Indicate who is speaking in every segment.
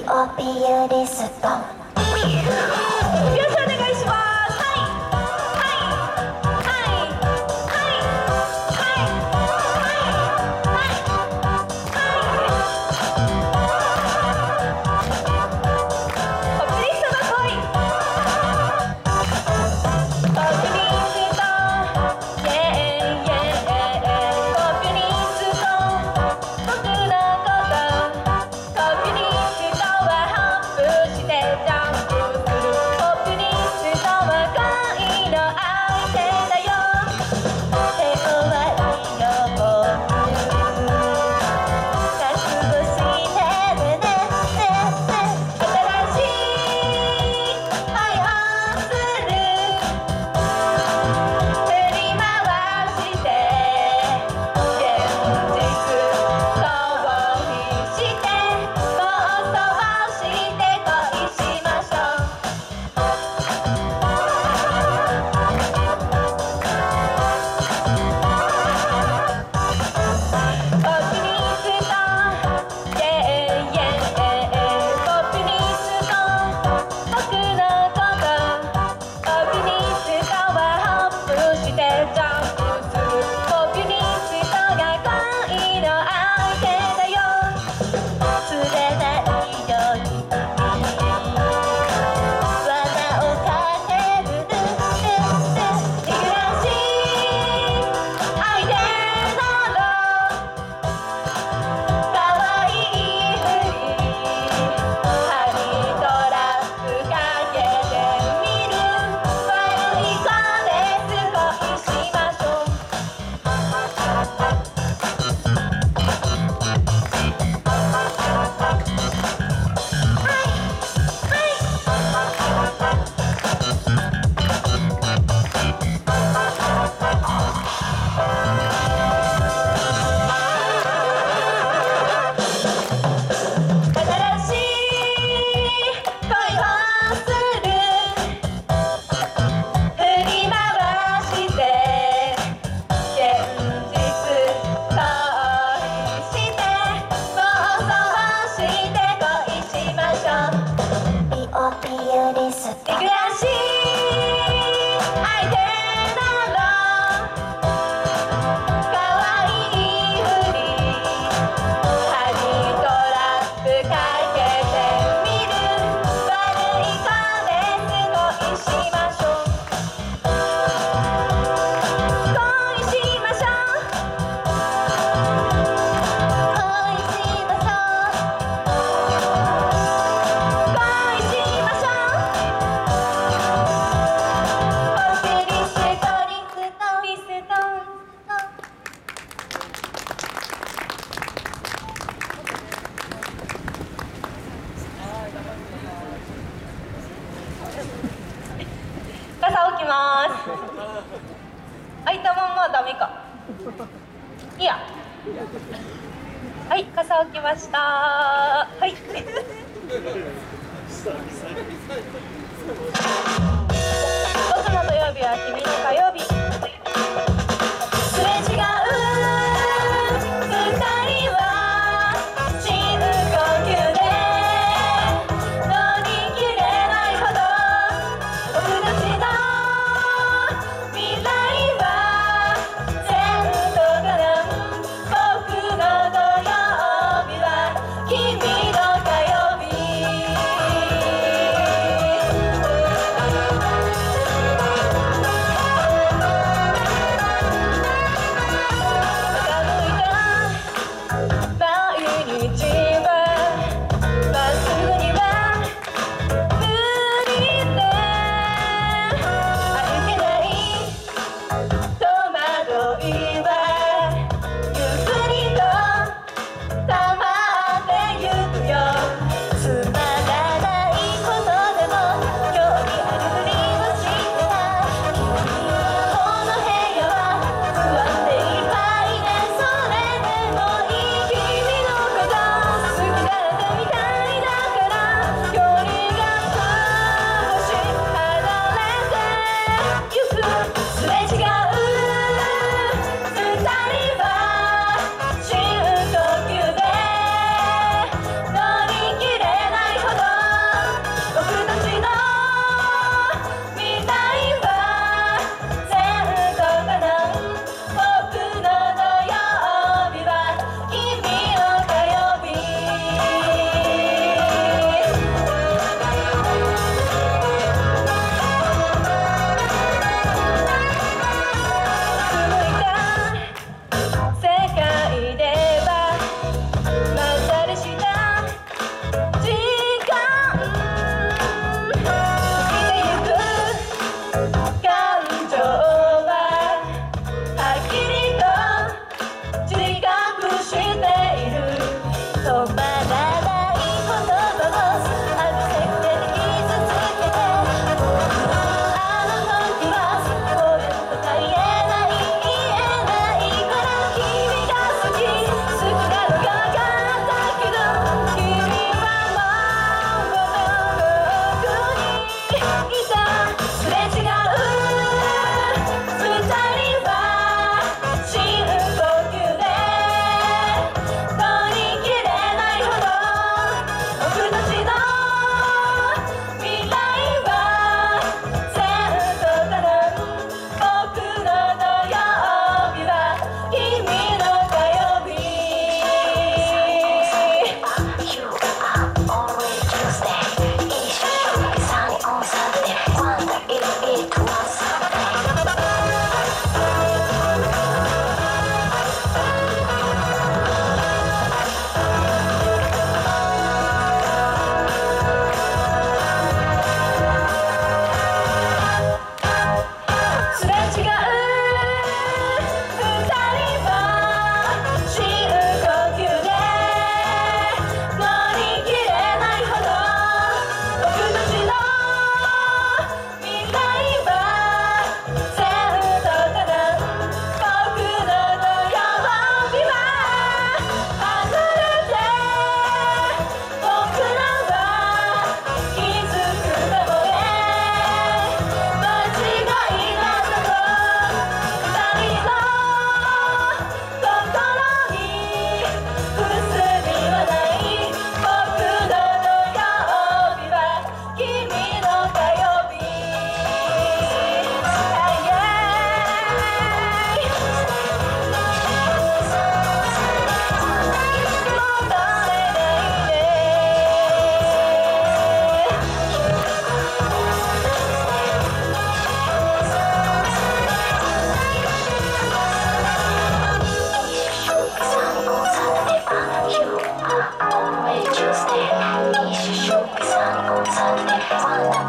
Speaker 1: B.O.P. リスト。よろしくお願いします。
Speaker 2: 傘置きます。開いたまんまはダメか。いいや。はい、傘置きました。はい。僕の土曜日は君の火曜日。すれ違う二人は深呼吸で乗り切れないほど僕たちの未来は全部絡む。僕の土曜日は君の火曜日。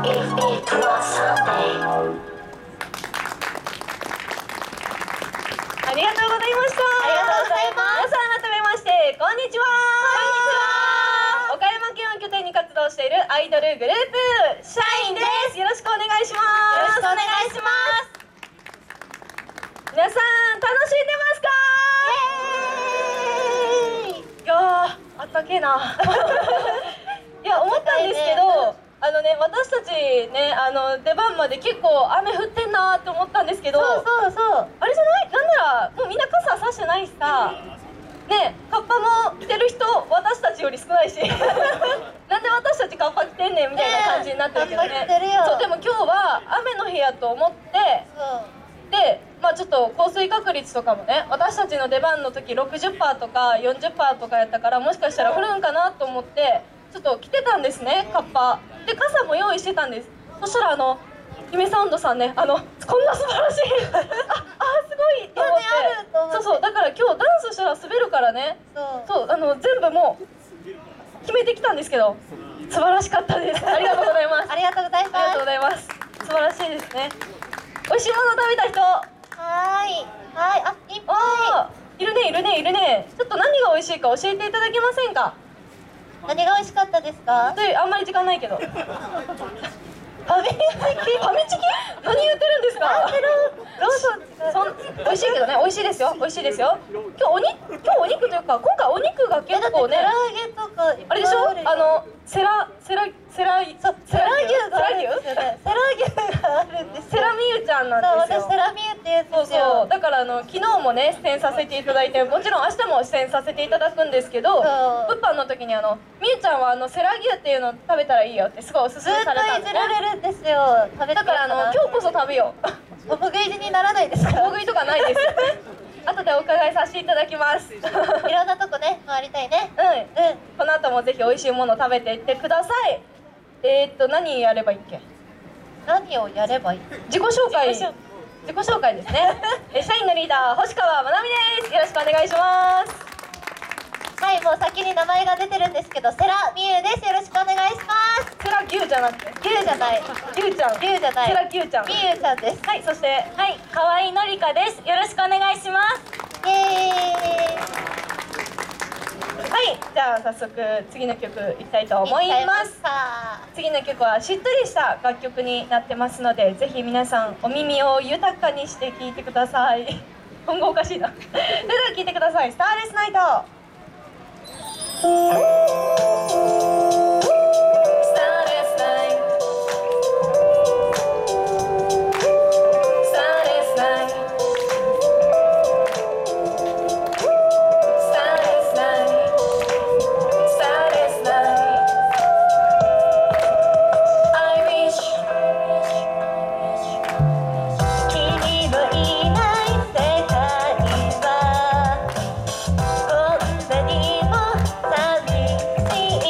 Speaker 1: It was Sunday.
Speaker 2: ありがとうございました。
Speaker 3: ありがとうございます。
Speaker 2: 皆さん改めましてこんにちは。こんにちは。岡山県を拠点に活動しているアイドルグループシャインです。よろしくお願いします。
Speaker 3: よろしくお願いします。
Speaker 2: 皆さん楽しんでますか？
Speaker 3: イエーイ。
Speaker 2: いやーあったけえな。いや思ったんですけど、私たちね出番まで結構雨降ってんなーって思ったんですけど、
Speaker 3: そうそうそう。
Speaker 2: あれじゃない？なんならもうみんな傘差してないしさ、ねカッパも着てる人私たちより少ないし、なんで私たちカッパ着てんねんみたいな感じになってるけどね。
Speaker 3: カッパ着てるよ。
Speaker 2: そうでも今日は雨の日やと思って。で、ちょっと降水確率とかもね、私たちの出番の時 60% とか 40% とかやったから、もしかしたら降るんかなと思ってちょっと着てたんですね、カッパで。傘も用意してたんです。そしたら夢サウンドさんね、こんな素晴らしいすごいと思って、そうそうだから今日ダンスしたら滑るからね、そう全部もう決めてきたんですけど、素晴らしかったです。ありがとうございます。
Speaker 3: ありがとうございます。
Speaker 2: ありがとうございます。素晴らしいですね。美味しいもの食べた人。
Speaker 3: はーい。あ、いっぱ
Speaker 2: いるね。ちょっと何が美味しいか教えていただけませんか？
Speaker 3: 何が美味しかったですか？
Speaker 2: あんまり時間ないけど。ファミチキ？何言ってるんですか？
Speaker 3: ローソン
Speaker 2: 美味しいけどね、美味しいですよ。今日お肉というか、今回お肉が結構ね、
Speaker 3: 唐揚げとか
Speaker 2: あれでしょ？セラ牛があるんです。セラミユちゃんなんですよ。
Speaker 3: そう、私セラミユって言うんですよ。
Speaker 2: そうだから昨日もね出演させていただいて、もちろん明日も出演させていただくんですけど、物販の時にみゆちゃんはセラ牛っていうの食べたらいいよってすごいおすすめされたんで、
Speaker 3: ずっといじられるんですよ。食べて
Speaker 2: だから今日こそ食べよう。
Speaker 3: 大食いにならないですか？
Speaker 2: 大食いとかないです。後でお伺いさせていただきます。
Speaker 3: いろんなとこね回りたいね。
Speaker 2: この後もぜひ美味しいもの食べていってください。何やればいいっけ？
Speaker 3: 何をやればいい？
Speaker 2: 自己紹介ですね。社員のリーダー星川まなみです。よろしくお願いします。
Speaker 3: はい、もう先に名前が出てるんですけど、セラミユです。よろしくお願いします。
Speaker 2: セラ牛じゃなくて、
Speaker 3: 牛じゃない。
Speaker 2: 牛ちゃん。
Speaker 3: 牛じゃない。
Speaker 2: セラ牛ちゃん。
Speaker 3: ミユちゃんです。
Speaker 2: はい、そしてはい河合のりかです。よろしくお願いします。
Speaker 3: イエーイ。
Speaker 2: はい、じゃあ早速次の曲いきたいと思います。次の曲はしっとりした楽曲になってますので、ぜひ皆さんお耳を豊かにして聴いてください。今後おかしいな。それでは聴いてください。スターレスナイト。
Speaker 3: 寂しい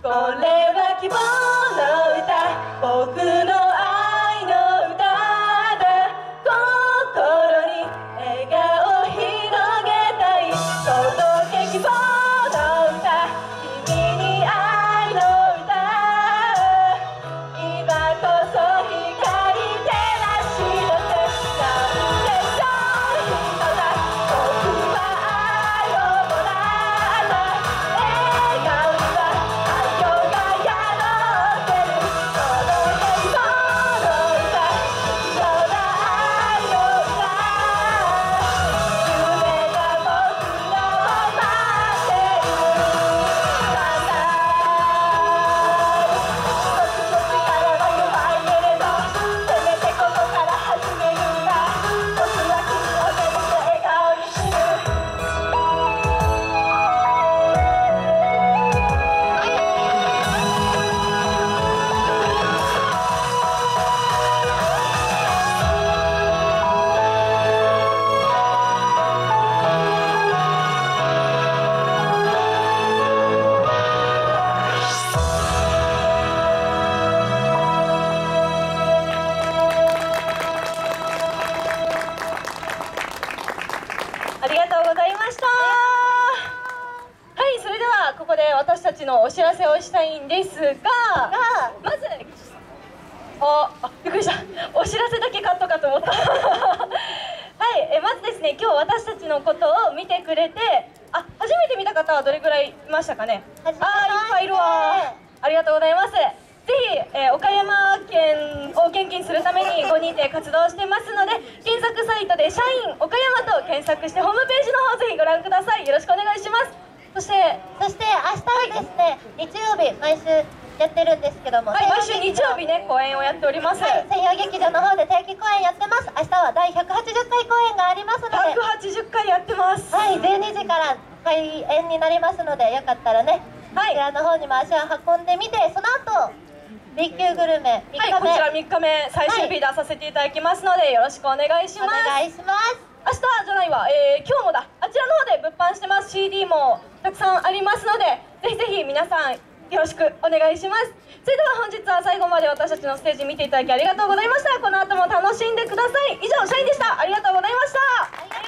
Speaker 2: これは希望の歌、僕の愛の歌だ。心に笑顔を広げたい、届け希望の歌、君に愛の歌、今こそ光照らし出せ。なんでそういう人だ、僕は愛をもらった。笑顔には愛が宿ってる、届け希望の歌、貴重な愛の歌、夢が僕らを待っている。なんだ一つの力は弱いけれど、せめてここから始めるんだ。僕は君を全部笑顔にする。ありがとうございました。はい、それではここで私たちのお知らせをしたいんですが、まずびっくりした、お知らせだけカットかと思ったはい、まずですね、今日私たちのことを見てくれて、初めて見た方はどれぐらいいましたかね。いっぱいいるわ。ありがとうございます。ぜひ、岡山県を元気にするために5人で活動してますので、検索サイトで社員岡山と検索してホームページの方ぜひご覧ください。よろしくお願いします。そして
Speaker 3: そして明日はですね、日曜日毎週やってるんですけども、
Speaker 2: はい、毎週日曜日ね、公演をやっております。
Speaker 3: はい、専用劇場の方で定期公演やってます。明日は第180回公演がありますので、
Speaker 2: 180回やってます。
Speaker 3: はい、12時から開演になりますので、よかったらね、こちらの方にも足を運んでみて、その後 B 級グルメ3日目、
Speaker 2: はい、こちら3日目最終日出させていただきますので、よろしくお願いします。
Speaker 3: お願いします。
Speaker 2: 明日じゃないわ、今日もだ、あちらの方で物販してます。 CD もたくさんありますので、ぜひぜひ皆さんよろしくお願いします。それでは本日は最後まで私たちのステージ見ていただきありがとうございました。この後も楽しんでください。以上、社員でした。ありがとうございました。